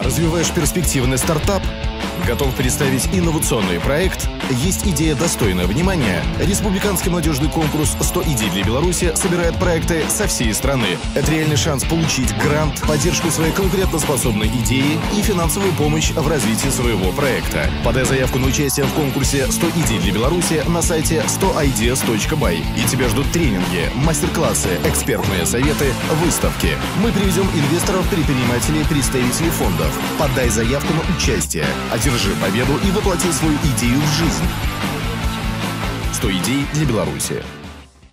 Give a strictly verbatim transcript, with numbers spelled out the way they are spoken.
Развиваешь перспективный стартап? Готов представить инновационный проект? Есть идея, достойная внимания? Республиканский молодежный конкурс сто идей для Беларуси собирает проекты со всей страны. Это реальный шанс получить грант, поддержку своей конкурентоспособной идеи и финансовую помощь в развитии своего проекта. Подай заявку на участие в конкурсе сто идей для Беларуси на сайте сто айдиас точка бай. И тебя ждут тренинги, мастер-классы, экспертные советы, выставки. Мы приведем инвесторов, предпринимателей, представителей фондов. Подай заявку на участие. Одержи победу и воплоти свою идею в жизнь. сто идей для Беларуси.